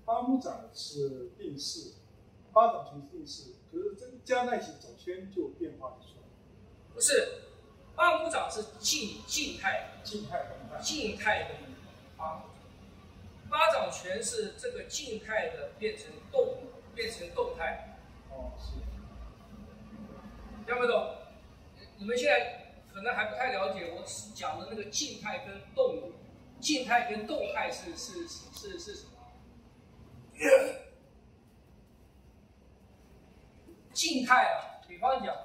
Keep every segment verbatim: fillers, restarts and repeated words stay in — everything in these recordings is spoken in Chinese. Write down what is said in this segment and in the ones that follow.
八木掌是定式，八掌拳是定式，可是这个加在一起走圈就变化就出来了。 不是，八木掌是静静态， 静态动态， 静态的八木掌。八掌拳是这个静态的变成动，变成动态。 哦，是。 听不懂？你们现在可能还不太了解我讲的那个静态跟动，静态跟动态是是是是什么？静态啊，比方讲，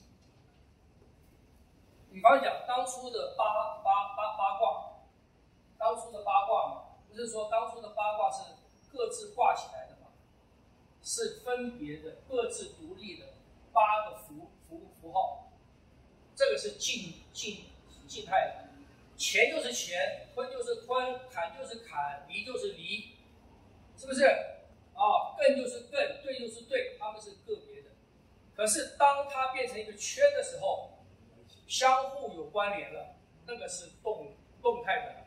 比方讲当初的八八八八卦，当初的八卦嘛，不是说当初的八卦是各自挂起来的嘛，是分别的、各自独立的八个符符符号，这个是静静静态的。乾就是乾，坤就是坤，坎就是坎，离就是离，是不是？啊，艮就是艮，兑就是兑，它们是个别的。可是当它变成一个圈的时候，相互有关联了，那个是动动态的。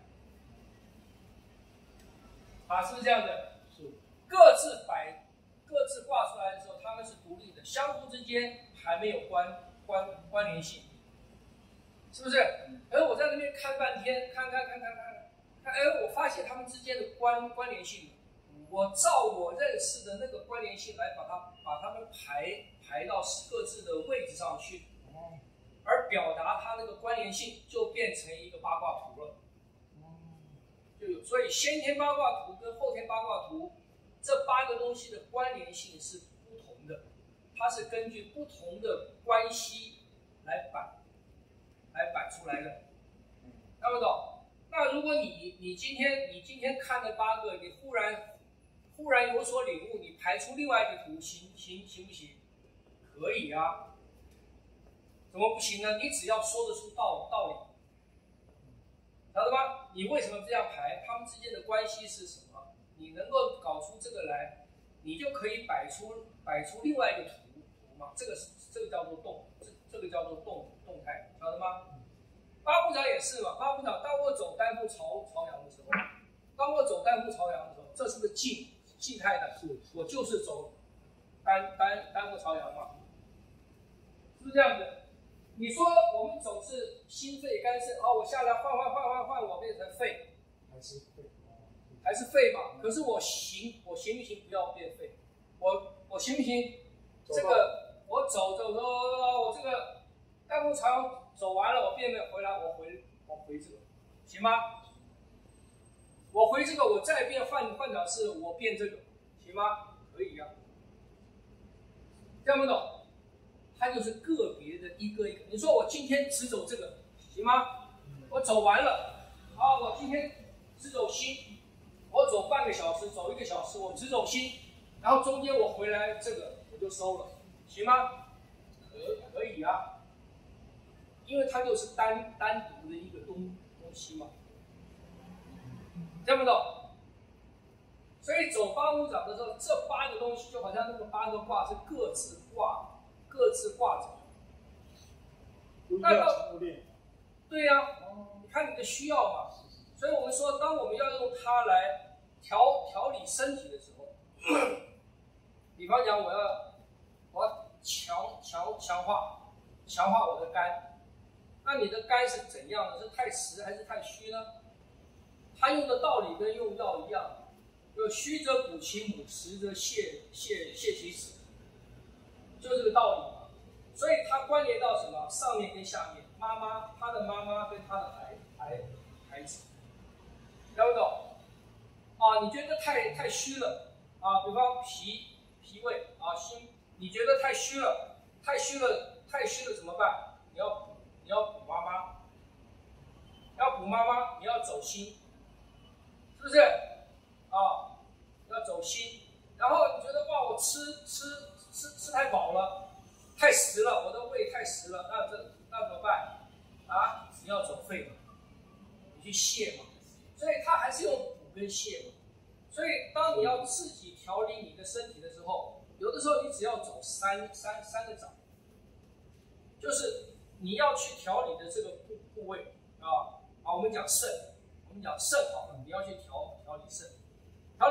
啊，是不是这样的？ 是。 各自摆、各自挂出来的时候，它们是独立的，相互之间还没有关关关联性，是不是？而我在那边看半天，看看看看看看，哎，我发现它们之间的关关联性，我照我认识的那个关联性来把它把它们排排到各自的位置上去，而表达它那个关联性，就变成一个八卦图了。就有，所以先天八卦图跟后天八卦图这八个东西的关联性是不同的，它是根据不同的关系来摆来摆出来的，看不懂？那如果你你今天你今天看的八个，你忽然忽然有所领悟，你排出另外一个图，行行行不行？可以啊，怎么不行呢？你只要说得出道道理。晓得吗？你为什么这样排？他们之间的关系是什么？你能够搞出这个来，你就可以摆出摆出另外一个图图嘛。这个是这个叫做动，这这个叫做动动态，晓得吗？八部掌也是嘛。八部掌当我走单步朝朝阳的时候，当我走单步朝阳的时候，这是不是静静态的？ 是， 我就是走单单单步朝阳嘛，是不是这样子？你说我们走是心肺肝肾，哦，我下来换换换换换，我变成肺， 还是肺， 还是肺嘛？可是我行，我行不行？不要变肺，我我行不行？这个我走走走，我这个单步朝阳走完了，我变变回来，我回我回这个，行吗？我回这个，我再变换换掌式，我变这个，行吗？可以呀、啊，听不懂？它就是个别的一个一个。你说我今天只走这个，行吗？我走完了，啊，我今天只走心，我走半个小时，走一个小时，我只走心，然后中间我回来这个我就收了，行吗？可可以啊，因为它就是单单独的一个东东西嘛，听不懂？所以走八木掌的时候，这八个东西就好像那个八个卦是各自挂。各自挂着， 那到对呀、啊，你看你的需要嘛。所以我们说，当我们要用它来调调理身体的时候，比方讲，我要我要强强强化强化我的肝，那你的肝是怎样的？是太实还是太虚呢？它用的道理跟用药一样，就虚则补其母，实则泻泻泻其子。就这个道理嘛，所以它关联到什么？上面跟下面，妈妈，她的妈妈跟她的孩孩孩子，了不懂？啊，你觉得太太虚了啊？比方脾脾胃啊，心，你觉得太虚了，太虚了，太虚了怎么办？你要补，你要补妈妈，要补妈妈，你要走心，是不是？啊，要走心，然后你觉得哇，我吃吃。吃吃太饱了，太实了，我的胃太实了，那这那怎么办？啊，你要走肺嘛，你去泻嘛，所以它还是用补跟泻嘛。所以当你要自己调理你的身体的时候，有的时候你只要走三三三个掌，就是你要去调理的这个部部位啊啊，我们讲肾，我们讲肾好了，你要去调调理肾，调理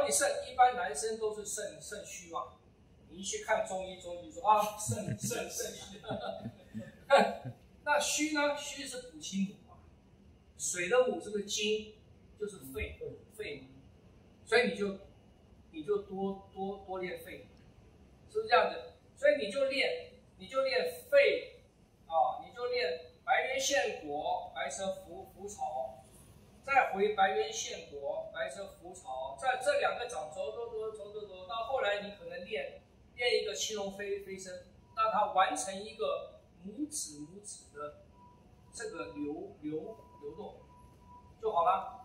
你肾，一般男生都是肾肾虚嘛。你一去看中医，中医说啊，肾肾肾虚。那虚呢？虚是补其母嘛，水的母这个精就是肺，肺嘛，所以你就你就多多多练肺，是不是这样子？所以你就练，你就练肺啊，你就练白渊献果、白蛇浮浮草，再回白渊献果、白蛇浮草，在这两个掌走走走走走走，到后来你可能练练一个青龙飞飞升，让它完成一个拇指拇指的这个流流流动就好了。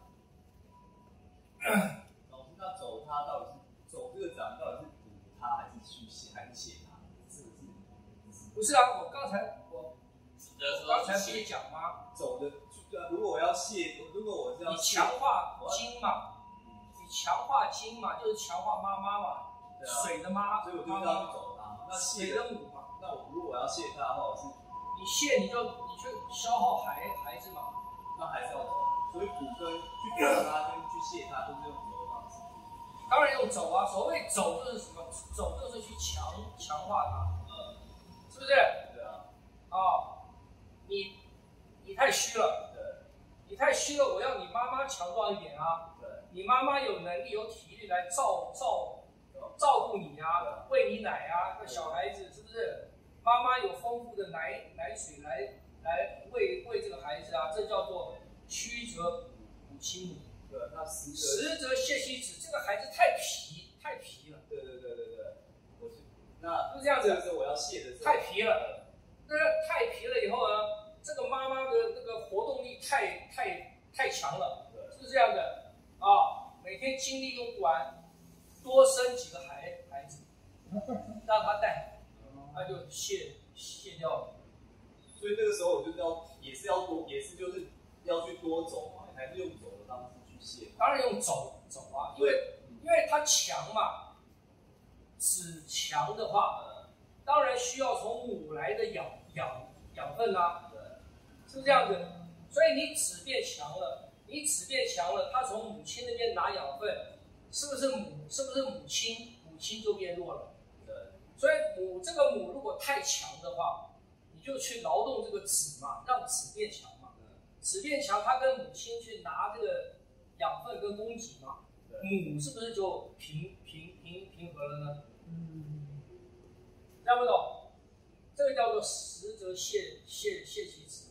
老师，那走它到底是走这个掌到底是补它还是去泄还是泄它？是不是？ 不是啊，我刚才我我刚才不是讲吗？ 走的，如果我要泄，如果我是要你强化精嘛，你强化精嘛，就是强化妈妈嘛， 对啊、 水的妈， 所以我就是要去走它。那水的母嘛， 那我如果我要泄它的话，我是你泄你就你去消耗孩孩子嘛， 那还是要走。所以补跟去补它跟去泄它都是用走的方式。 当然用走啊，所谓走就是什么？走就是去强强化它， 嗯， 是不是？ 对啊。 啊、哦，你你太虚了， 对， 你太虚了，我要你妈妈强壮一点啊。 对， 你妈妈有能力有体力来照照照顾你啊，喂你奶啊，这小孩子是不是？妈妈有丰富的奶奶水来来喂喂这个孩子啊，这叫做虚则补其母。 对，那实则实则泻其子，这个孩子太皮太皮了。 对对对对对，我是那是这样子， 这个时候我要泄的时候太皮了。那太皮了以后呢，这个妈妈的那个活动力太太太强了，是这样的啊。每天精力用不完，多生几个孩孩子，让他带，他就卸卸掉了。 所以这个时候我就要也是要多，也是就是要去多走嘛，还是用走的方式去泄。 当然用走走啊，因为因为它强嘛，子强的话，当然需要从母来的养养养分啦、啊，是不是这样子？所以你子变强了，你子变强了，它从母亲那边拿养分，是不是母？是不是母亲？母亲就变弱了。 对。 所以母这个母如果太强的话，你就去劳动这个子嘛，让子变强嘛。子变强，它跟母亲去拿这个养分跟供给嘛，母是不是就平平平平和了呢？嗯，听不懂？这个叫做实则泻泻泻其子。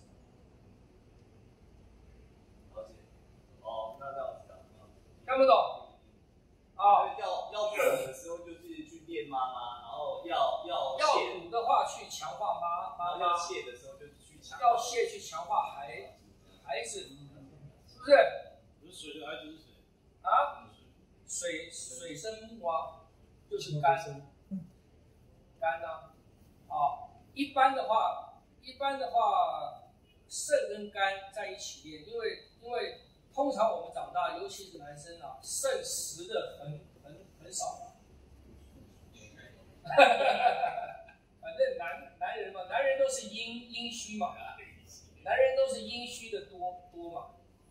了解。哦，那这样子的。 听不懂？啊， 要要补的时候就是去练妈妈，然后要要要补的话去强化妈妈妈， 要泄的时候就是去强化， 要泄去强化孩孩子，是不是？ 不是水的孩子是谁？ 啊，水水生木啊，就是肝，肝呐、啊，啊，一般的话，一般的话，肾跟肝在一起练，因为因为通常我们长大，尤其是男生啊，肾实的很很很少了。反正男男人嘛，男人都是阴阴虚嘛，男人都是阴虚的多多嘛。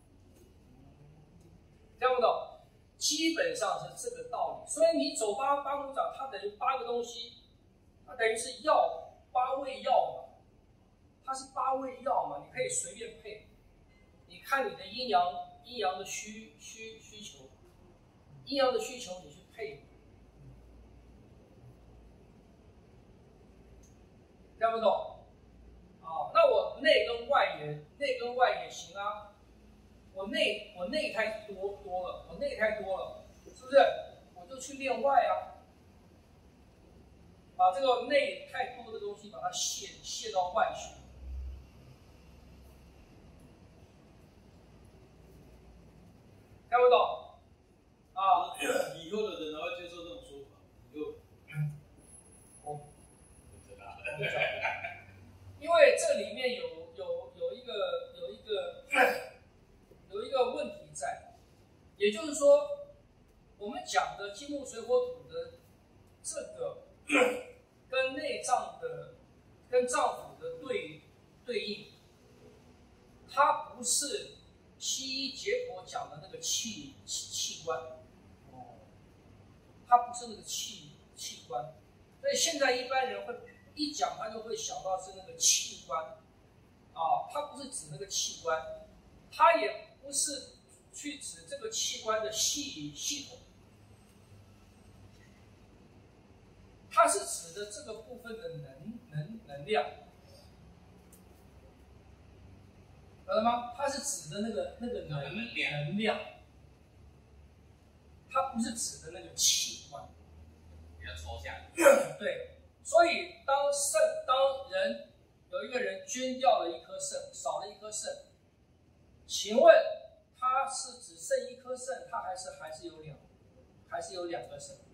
听不懂？基本上是这个道理。所以你走八八股掌，它等于八个东西，它等于是药，八味药嘛，它是八味药嘛，你可以随便配。你看你的阴阳阴阳的需需需求，阴阳的需求你去配。听不懂？啊，那我内跟外也内跟外也行啊。我内我内太多多了，我内太多了，是不是？我就去练外啊，把这个内太多的东西把它泄泄到外去。听不懂？啊， 以后的人还会接受这种说法？以后， 我因为这里面有有有一个有一个。有一个问题在，也就是说，我们讲的金木水火土的这个跟内脏的、跟脏腑的对对应，它不是西医解剖讲的那个器器器官， 不是那个器器官。所以现在一般人会一讲，他就会想到是那个器官，啊，它不是指那个器官，它也不是去指这个器官的系系统，它是指的这个部分的能能能量。晓得吗？它是指的那个那个能能量， 能量，它不是指的那个器官， 比较抽象。 对，所以当肾，当人有一个人捐掉了一颗肾，少了一颗肾，请问他是只剩一颗肾，他还是还是有两，还是有两个肾？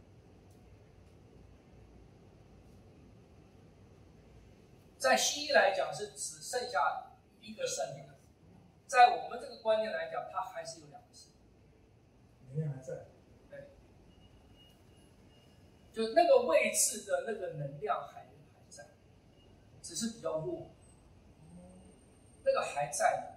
在西医来讲是只剩下一个肾的。在我们这个观念来讲，它还是有两个肾， 能量还在。 对，就那个位置的那个能量还还在，只是比较弱，那个还在。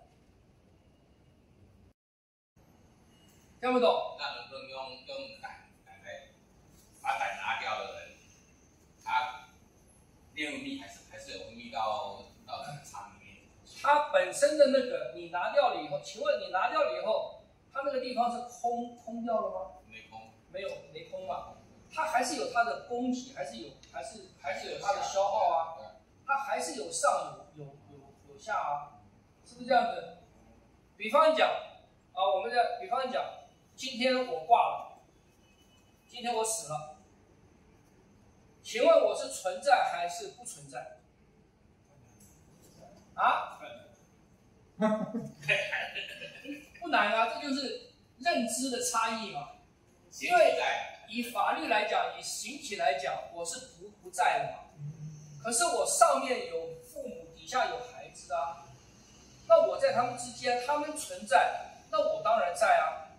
听不懂？ 那能不能用用胆胆来把胆拿掉的人，他内分泌还是还是有分泌到到那个肠里面？ 它本身的那个你拿掉了以后，请问你拿掉了以后，它那个地方是空空掉了吗？ 没空， 没有，没空嘛。它还是有它的供给，还是有，还是还是有它的消耗啊。它还是有上有有有有下啊，是不是这样子？比方讲啊，我们的比方讲，今天我挂了，今天我死了，请问我是存在还是不存在？啊？不难啊，这就是认知的差异嘛。因为以法律来讲，以形体来讲，我是不不在的嘛。可是我上面有父母，底下有孩子啊。那我在他们之间，他们存在，那我当然在啊。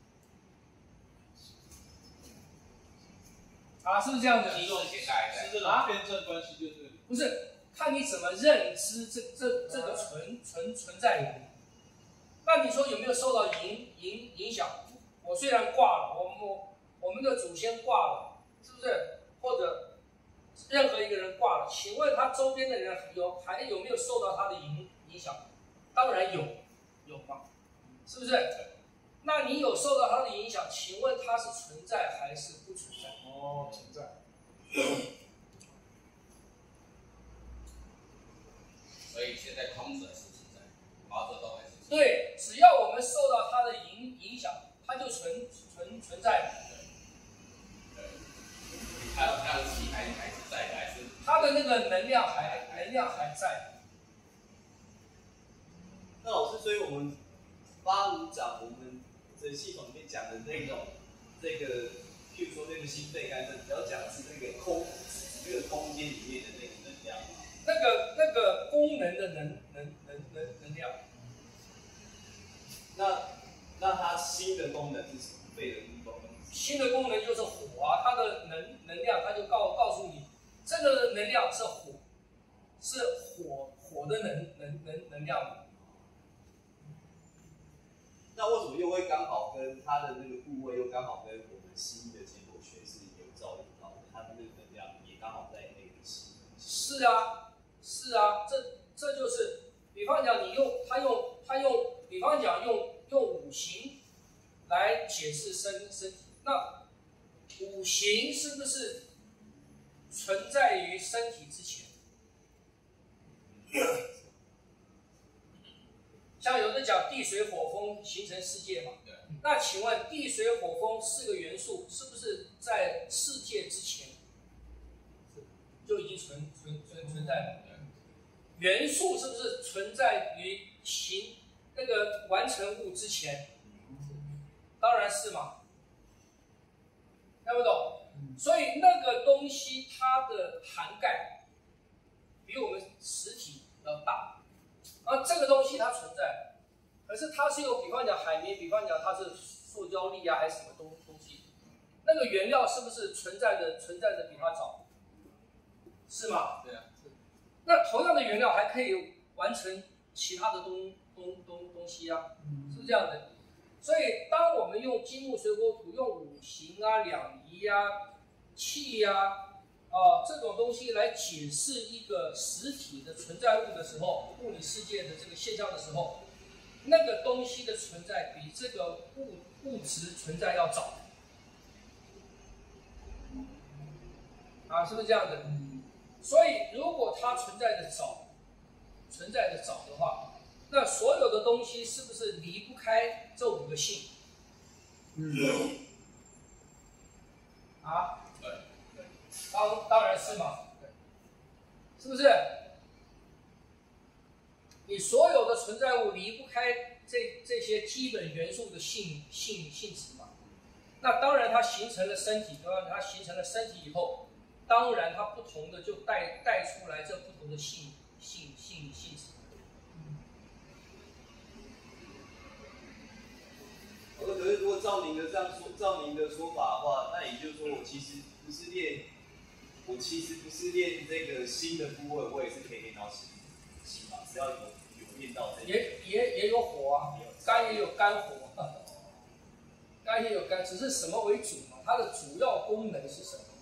啊，是不是这样子？ 肌肉现在是这种辩证关系，就是不是看你怎么认知这这这个存存存在人。那你说有没有受到影影影响？我虽然挂了，我们我我们的祖先挂了，是不是？或者任何一个人挂了，请问他周边的人有还有没有受到他的影影响？当然有，有嘛，是不是？那你有受到他的影响，请问他是存在还是不存在？ 哦，存在。 所以现在空者是存在，毛泽东还是存在。 对，只要我们受到它的影影响，它就存存存在。 对，还有它的气还还是在的，还是它的那个能量还能量还在。 那老师，所以我们八五讲我们这系统里面讲的那种这个，譬如说那个心肺干症，只要讲的是那个空这个空间里面的那个能量嘛。 那个那个功能的能能能能能量。 那那它新的功能是什么？肺的功能？ 新的功能就是火啊，它的能能量，它就告告诉你，这个能量是火，是火火的能能能能量。 那为什么又会刚好跟它的那个部位又刚好跟我们西医的解剖学是有照应到的？它的那个能量也刚好在那个期。 是啊，是啊，这这就是，比方讲你用他用他用，比方讲用用五行来解释身身体，那五行是不是存在于身体之前？像有的讲地水火风形成世界嘛，那请问地水火风四个元素是不是在世界之前就已经存存存存在了？元素是不是存在于形那个完成物之前？当然是嘛，听不懂？所以那个东西它的涵盖比我们实体要大。而这个东西它存在，可是它是有，比方讲海绵，比方讲它是塑胶粒啊，还是什么东东西？那个原料是不是存在的存在的比它早？是吗？ 对啊。 那同样的原料还可以完成其他的东东东东西啊，是不是这样的？ 所以当我们用金木水火土，用五行啊、两仪啊、气啊。啊，这种东西来解释一个实体的存在物的时候，物理世界的这个现象的时候，那个东西的存在比这个物物质存在要早。啊，是不是这样的？所以，如果它存在的早，存在的早的话，那所有的东西是不是离不开这五个性？嗯。啊？对。当当然是嘛，是不是？你所有的存在物离不开这这些基本元素的性性性质嘛？那当然它形成了身体，对吧？它形成了身体以后，当然它不同的就带带出来这不同的性性性性质。 可是如果照您的这样说，照您的说法的话，那也就是说我其实不是练。我其实不是练这个心的部位，我也是可以练到心心嘛，只要有有练到这个。 也也也有火啊，肝也有肝火，肝也有肝，只是什么为主嘛？它的主要功能是什么？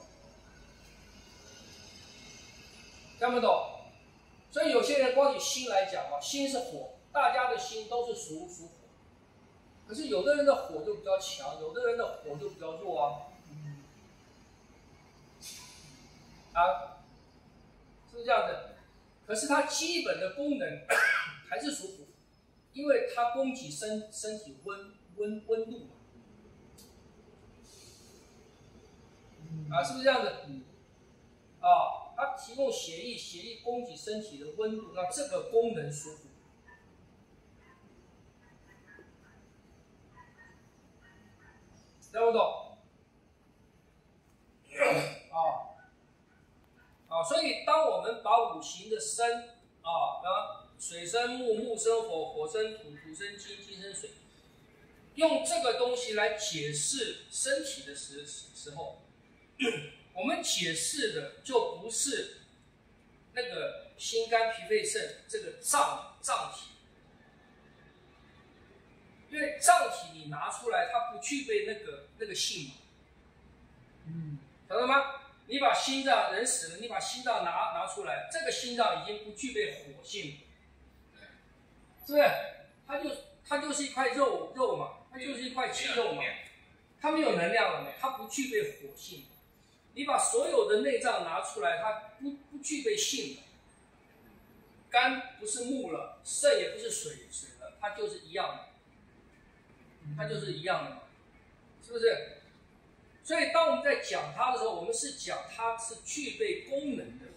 听不懂？所以有些人光以心来讲嘛，心是火，大家的心都是属属火，可是有的人的火就比较强，有的人的火就比较弱啊。啊，是不是这样的？可是它基本的功能还是属火，因为它供给身身体温温温度嘛。啊，是不是这样的？啊，它提供血液，血液供给身体的温度，那这个功能属火。听不懂？啊。啊，所以当我们把五行的生啊，啊，水生木，木生火，火生土，土生金，金生水，用这个东西来解释身体的时时候，我们解释的就不是那个心肝脾肺肾这个脏脏体，因为脏体你拿出来，它不具备那个那个性，嗯，晓得吗？你把心脏人死了，你把心脏拿拿出来，这个心脏已经不具备火性，是不是？它就它就是一块肉肉嘛，它就是一块肌肉嘛，它没有能量了嘛，它不具备火性。你把所有的内脏拿出来，它不不具备性了。肝不是木了，肾也不是水水了，它就是一样的，它就是一样的嘛，是不是？所以，当我们在讲它的时候，我们是讲它是具备功能的。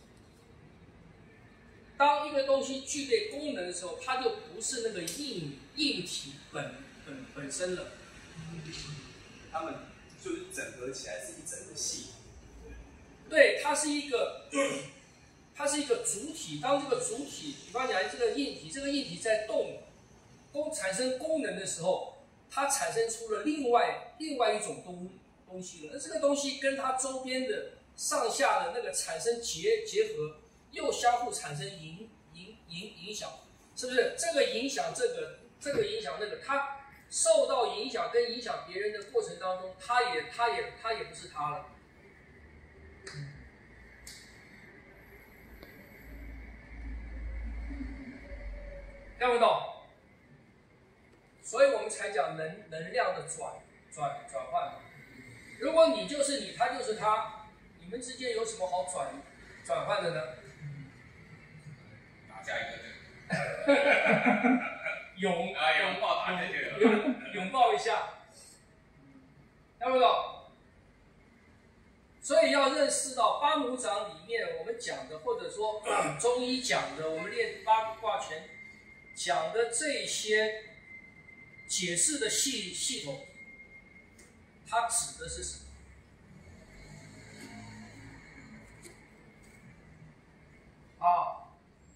当一个东西具备功能的时候，它就不是那个硬硬体本本本身了。 它们就是整合起来是一整个系统。 对，它是一个，它是一个主体。当这个主体，比方讲这个硬体，这个硬体在动，功产生功能的时候，它产生出了另外另外一种东。东西了，那这个东西跟它周边的上下的那个产生结结合，又相互产生影影影影响，是不是？这个影响这个，这个影响那个，它受到影响跟影响别人的过程当中，它也它也它也不是它了。听不懂？所以我们才讲能能量的转转转换嘛。如果你就是你，他就是他，你们之间有什么好转转换的呢？ 打架一个， 拥啊，拥抱打这个， 拥拥抱一下，听不懂？所以要认识到八母掌里面我们讲的，或者说中医讲的，我们练八卦拳讲的这些解释的系系统。它指的是什么？啊，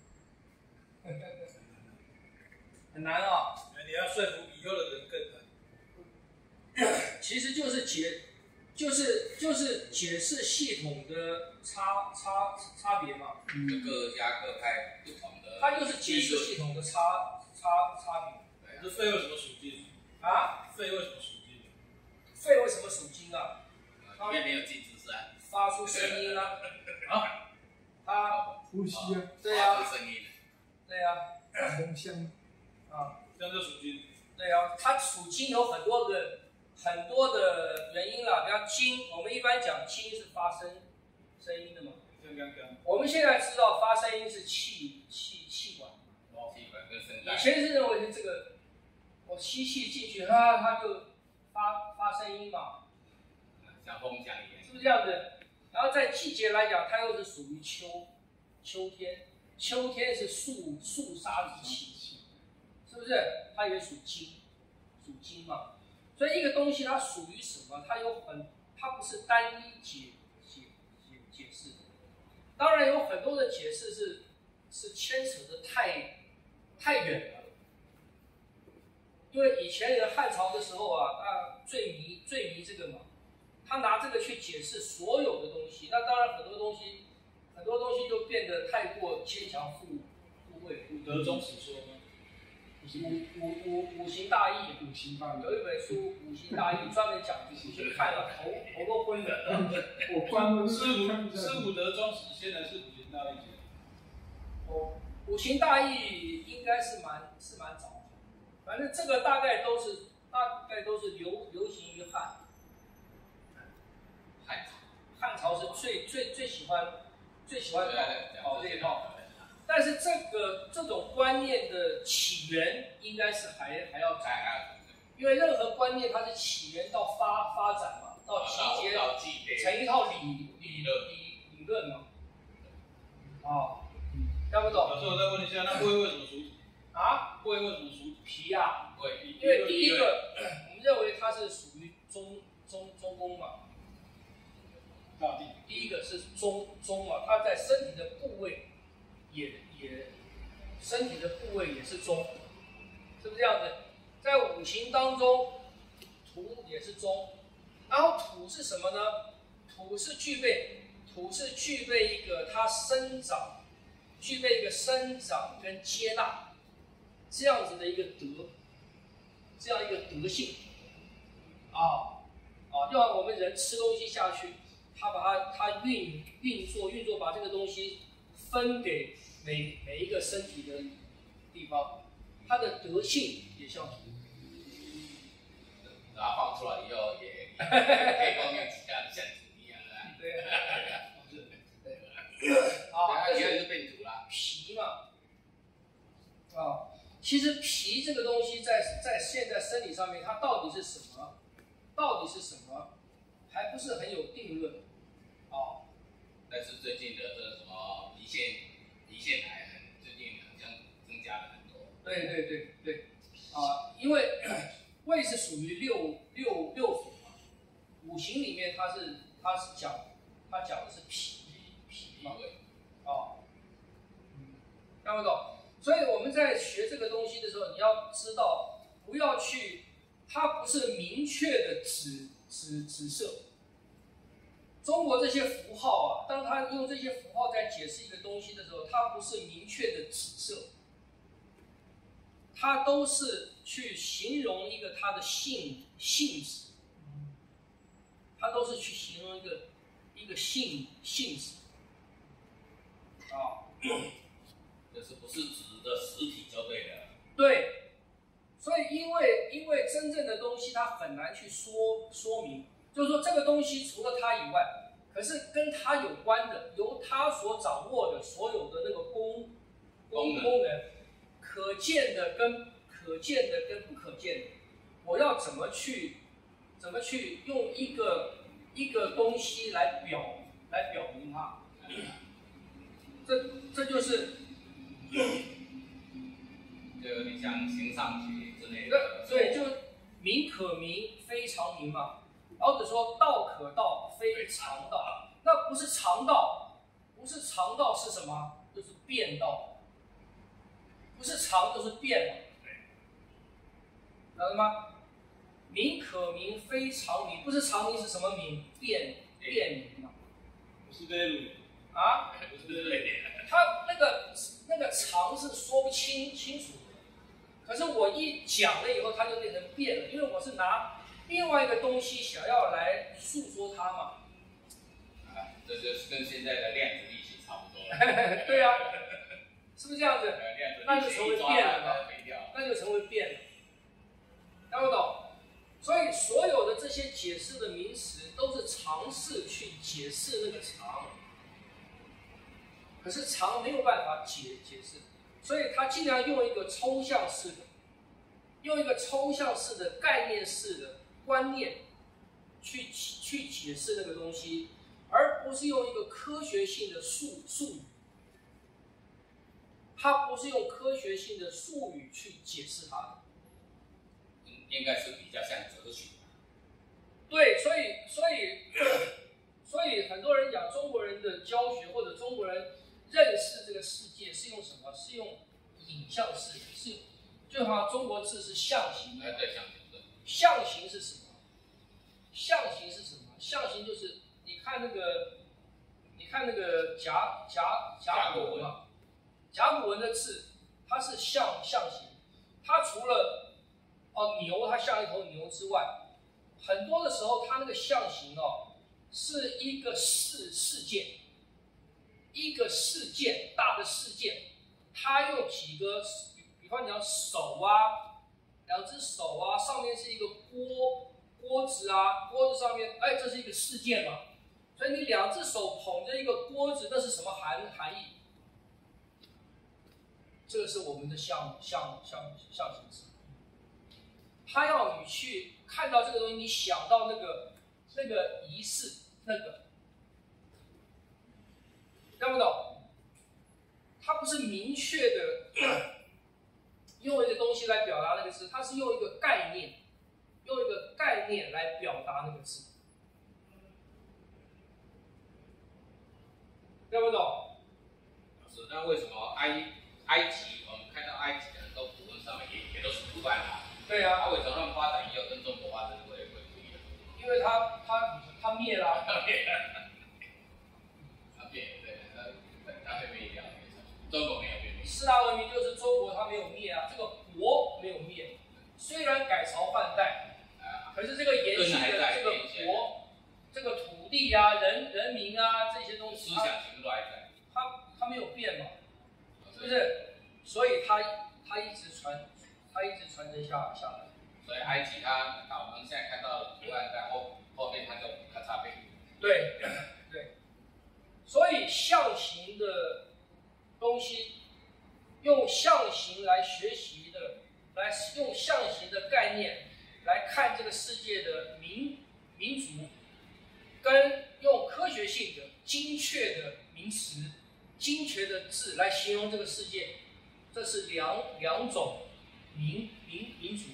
很难啊！ 你要说服以后的人更难。 其实就是解，就是就是解释系统的差差差别嘛。 各家各派不同的。 它就是解释系统的差差差别。 这肺有什么属性？ 啊？ 肺为什么属金？ 肺为什么属金啊？ 因为没有进知识啊。 发出声音啊。啊？它呼吸啊， 对啊， 发出声音。 对啊， 风香啊， 这样就属金。 对啊，它属金有很多的很多的原因啦，比方金，我们一般讲金是发声声音的嘛。 像刚刚。 我们现在知道发声音是气气气管， 气管跟声带。 以前是认为是这个，我吸气进去，它它就发发声音嘛， 像风箱一样， 是不是这样子？然后在季节来讲，它又是属于秋秋天，秋天是肃肃杀之气，是不是？它也属金，属金嘛。所以一个东西它属于什么？它有很，它不是单一解解解解释的。当然有很多的解释是是牵扯的太太远了，因为以前人汉朝的时候啊，啊最迷最迷这个嘛，他拿这个去解释所有的东西，那当然很多东西很多东西就变得太过牵强附附会。 古德宗史说吗？ 五五五五行大义， 五行大义有一本书《五行大义》专门讲这些，去看了头头都昏了。 我专门是古是古德宗史，现在是五行大义节。 哦，五行大义应该是蛮是蛮早的，反正这个大概都是大概都是流流行于汉。 汉朝， 汉朝是最最最喜欢最喜欢搞搞这一套。但是这个这种观念的起源应该是还还要早，因为任何观念它是起源到发发展嘛，到集结成一套理理理理论嘛。哦，听不懂？ 老师，我再问一下，那胃为什么属土？ 啊？ 胃为什么属土？ 脾啊， 胃， 因为第一个我们认为它是属于中中中宫嘛， 大地。 第一个是中中嘛，它在身体的部位。也也，身体的部位也是中，是不是这样子？在五行当中，土也是中，然后土是什么呢？土是具备，土是具备一个它生长，具备一个生长跟接纳这样子的一个德，这样一个德性，啊啊，就像我们人吃东西下去，它把它它运运作运作，把这个东西分给。每每一个身体的地方，它的德性也像土， 然后放出来以后也可以方面像像土一样的。 对，对，啊， 这样就变土了。 脾嘛，啊，其实脾这个东西在在现在生理上面，它到底是什么？到底是什么？还不是很有定论，啊。 但是最近的这个什么胰腺。胰腺癌最近好像增加了很多。 对对对对，啊，因为胃是属于六六六腑嘛，五行里面它是它是讲它讲的是脾脾嘛，啊，嗯，看不懂。所以我们在学这个东西的时候，你要知道，不要去，它不是明确的指指指涉。中国这些符号啊，当他用这些符号在解释一个东西的时候，它不是明确的指涉，它都是去形容一个它的性性质，它都是去形容一个一个性性质，啊， 就是不是指的实体就对了。 对，所以因为因为真正的东西它很难去说说明。就是说，这个东西除了它以外，可是跟它有关的，由它所掌握的所有的那个功功功能，可见的跟可见的跟不可见的，我要怎么去怎么去用一个一个东西来表来表明它？这这就是就有点像形上学之类的。 对，就名可名，非常名嘛。老子说：“道可道，非常道。”那不是常道，不是常道是什么？就是变道。不是常就是变，晓得吗？名可名，非常名。不是常名是什么名？变变名嘛。 不是这路啊？ 不是这类。 他那个那个常是说不清清楚的， 可是我一讲了以后，它就变成变了，因为我是拿另外一个东西想要来诉说它嘛。 啊，这就是跟现在的量子力学差不多了。 对啊，是不是这样子？ 那就成为变了嘛， 那就成为变了，听不懂？所以所有的这些解释的名词都是尝试去解释那个常，可是常没有办法解解释，所以他尽量用一个抽象式的，用一个抽象式的概念式的观念去去解释那个东西，而不是用一个科学性的术术语。它不是用科学性的术语去解释它的， 应该是比较像哲学。 对，所以所以所以很多人讲中国人的教学或者中国人认识这个世界是用什么？是用影像式的，是就好像中国字是象形的。 对，象形的。 象形是什么？象形是什么？象形就是你看那个，你看那个甲甲甲骨文嘛。甲骨文的字，它是象象形，它除了哦牛，它像一头牛之外，很多的时候它那个象形哦，是一个事事件，一个事件大的事件，它用几个，比方讲手啊，两只手啊，上面是一个锅锅子啊，锅子上面，哎，这是一个事件嘛，所以你两只手捧着一个锅子，那是什么含含义？这个是我们的象象象象形字，他要你去看到这个东西，你想到那个那个仪式，那个听不懂？它不是明确的用一个东西来表达那个字，它是用一个概念，用一个概念来表达那个字，听不懂？ 是，那为什么埃埃及，我们看到埃及的很多古文上面也也都是图案啊。 对啊。 它为什么他们发展以后跟中国发展会会不一样？ 因为它它它灭了。 它灭了。它灭，对，它它被灭掉了，没错。中国没有被灭。 四大文明就是中国它没有灭啊，这个国没有灭，虽然改朝换代，啊，可是这个延续的这个国、这个土地啊、人人民啊这些东西， 思想全部都还在， 它它没有变嘛。是不是？所以它它一直传，它一直传承下下来。 所以埃及它，我们现在看到的图案在后后面它就咔嚓被。 对对。所以象形的东西，用象形来学习的，来用象形的概念来看这个世界的民民族，跟用科学性的精确的名词。精确的字来形容这个世界，这是两两种民民民族，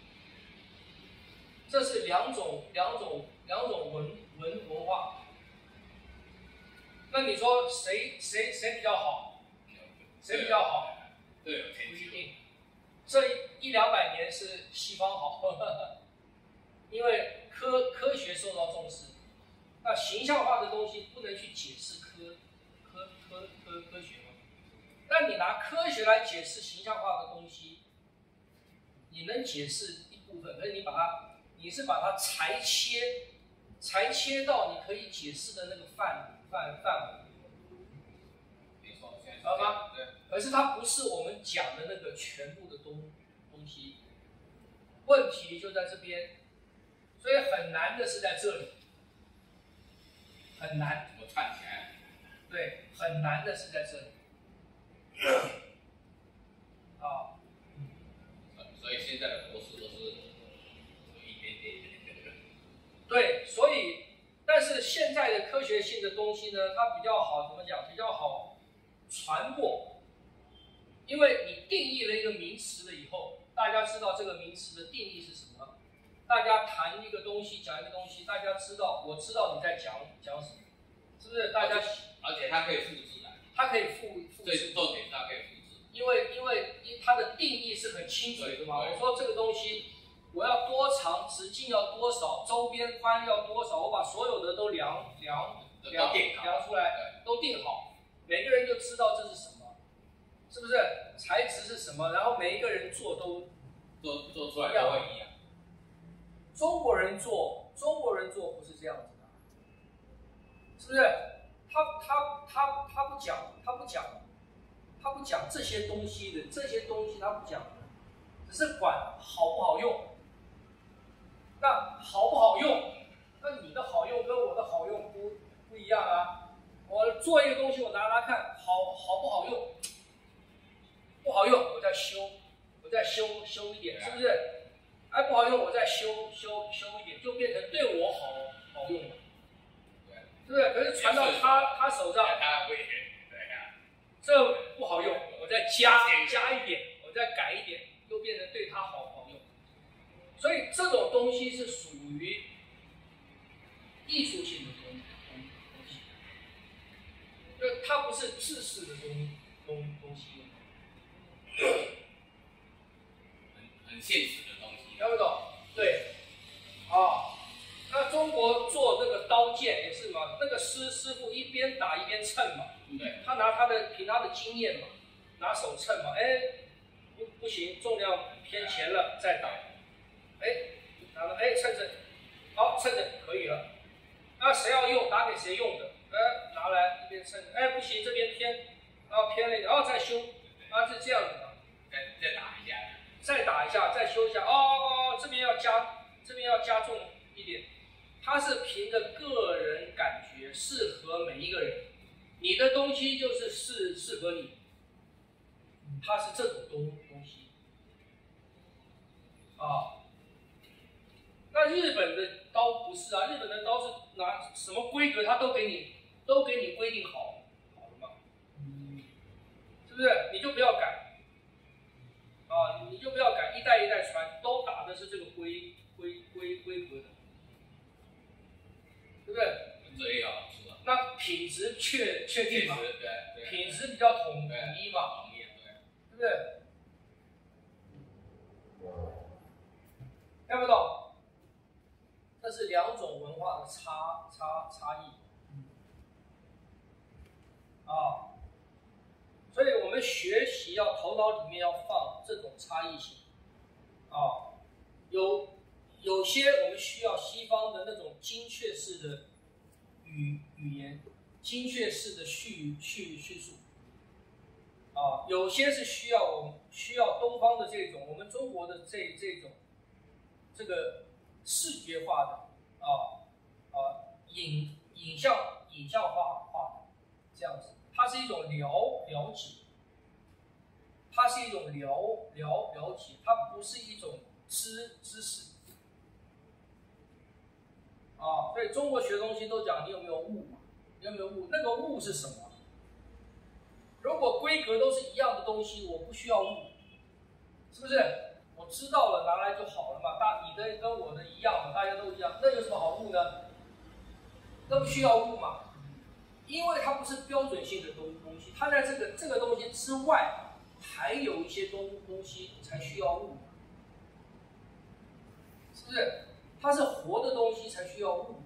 这是两种两种两种文文文化。那你说谁谁谁比较好？谁比较好？ 对， 不一定。这一两百年是西方好，因为科科学受到重视，那形象化的东西不能去解释科。科科科科学嘛，但你拿科学来解释形象化的东西，你能解释一部分，可是你把它，你是把它裁切，裁切到你可以解释的那个范范范围， 没错， 知道吗？对。可是它不是我们讲的那个全部的东东西，问题就在这边，所以很难的是在这里，很难。 怎么串起来？ 对，很难的是在这里。啊， 所以现在的博士都是一点点一点点。 对，所以，但是现在的科学性的东西呢，它比较好，怎么讲？比较好传播，因为你定义了一个名词了以后，大家知道这个名词的定义是什么。大家谈一个东西，讲一个东西，大家知道，我知道你在讲讲什么，是不是？大家。 而且它可以复制的， 它可以复复制。 最重点是它可以复制。 因为因为它的定义是很清楚的嘛。我说这个东西，我要多长，直径要多少，周边宽要多少，我把所有的都量量量量出来，都定好，每个人就知道这是什么，是不是？ 材质是什么，然后每一个人做都做做出来都会一样。 中国人做，中国人做不是这样子的，是不是？他他他他不讲，他不讲，他不讲这些东西的，这些东西他不讲的，只是管好不好用。那好不好用？那你的好用跟我的好用不不一样啊。我做一个东西，我拿拿看，好好不好用？不好用，我再修，我再修修一点，是不是？哎，不好用，我再修修修一点，就变成对我好好用了，对不对？可是传到他他手上， 他会对呀， 这不好用，我再加加一点，我再改一点，又变成对他好好用。所以这种东西是属于艺术性的东东东西，就它不是制式的东东东西。 很很现实的东西， 听不懂？对，啊，那中国做那个刀剑也是嘛，那个师师傅一边打一边称嘛， 对， 他拿他的凭他的经验嘛，拿手称嘛，哎，不不行，重量偏前了再打，哎，拿了哎称称，好称称可以了，那谁要用打给谁用的，哎拿来一边称，哎不行这边偏，啊偏了一点，哦再修，啊是这样子的。 再再打一下， 再打一下，再修一下。哦哦，这边要加，这边要加重一点。它是凭着个人感觉，适合每一个人。你的东西就是适适合你，它是这种东东西。啊，那日本的刀不是啊，日本的刀是拿什么规格，它都给你都给你规定好，好了嘛？是不是？你就不要改。啊，你就不要改，一代一代传，都打的是这个规规规规格的，对不对？ 这也有好处啊。 那品质确确定嘛？ 对对， 品质比较统统一嘛？ 统一对， 对不对？听不懂？这是两种文化的差差差异。啊。所以我们学习要头脑里面要放这种差异性，啊，有有些我们需要西方的那种精确式的语语言，精确式的叙叙叙述，啊，有些是需要我们需要东方的这种，我们中国的这这种这个视觉化的啊啊影影像影像化化的这样子。它是一种了了解，它是一种了了了解，它不是一种知知识。啊，所以中国学东西都讲你有没有悟嘛？你有没有悟？那个悟是什么？如果规格都是一样的东西，我不需要悟，是不是？我知道了，拿来就好了嘛。大你的跟我的一样，大家都一样，那有什么好悟呢？那不需要悟嘛？因为它不是标准性的东东西，它在这个这个东西之外，还有一些东东西才需要悟，是不是？它是活的东西才需要悟。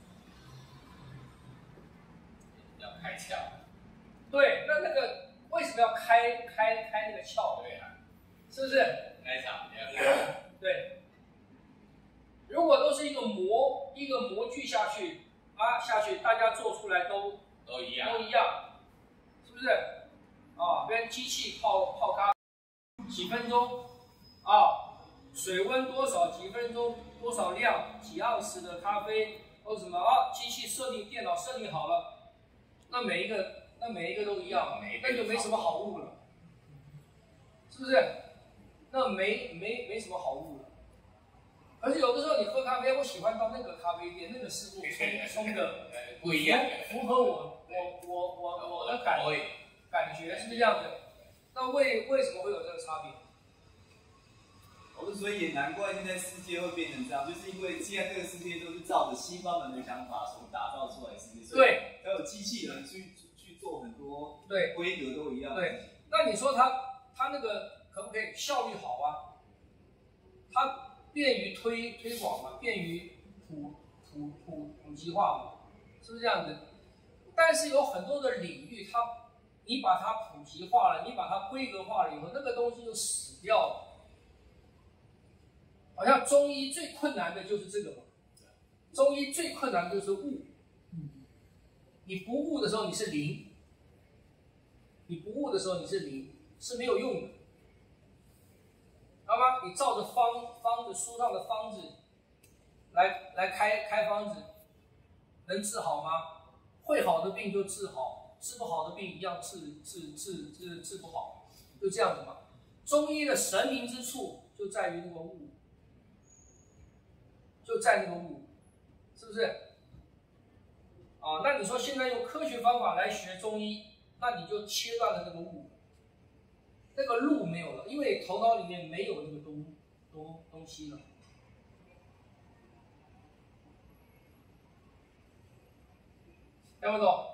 要开窍。 对，那那个为什么要开开开那个窍？ 对啊， 是不是？ 开窍要对。如果都是一个模一个模具下去啊下去，大家做出来都。 都一样， 都一样，是不是？啊，跟机器泡泡咖啡几分钟，啊，水温多少几分钟，多少量，几盎司的咖啡，或什么啊？机器设定，电脑设定好了，那每一个，那每一个都一样，那就没什么好悟了，是不是？那没没没什么好悟了。而且有的时候你喝咖啡，我喜欢到那个咖啡店，那个师傅冲冲的不一样， 符合我我我我我的感感觉，是不是这样子？那为为什么会有这个差别？ 我们所以也难怪现在世界会变成这样，就是因为现在这个世界都是照着西方人的想法所打造出来的世界， 对， 还有机器人去去做很多对规格都一样。 对，那你说他他那个可不可以效率好啊？他便于推推广嘛，便于普普普普及化嘛，是不是这样子？但是有很多的领域它你把它普及化了，你把它规格化了以后，那个东西就死掉了。好像中医最困难的就是这个嘛，中医最困难的就是悟。你不悟的时候你是零，你不悟的时候你是零，是没有用的。好吗？你照着方方子书上的方子来来开开方子，能治好吗？会好的病就治好，治不好的病一样治治治治治不好，就这样子嘛。中医的神明之处就在于那个悟，就在那个悟，是不是？啊，那你说现在用科学方法来学中医，那你就切断了那个悟，那个路没有了，因为头脑里面没有那个东东东西了。听不懂？